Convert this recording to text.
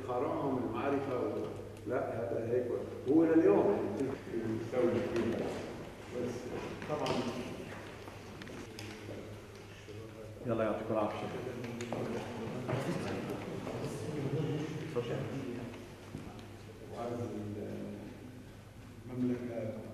الحرام المعرفة لا هذا هيك هو لليوم يستوي فيه. بس طبعا يلا يعطيكم العافية. المملكة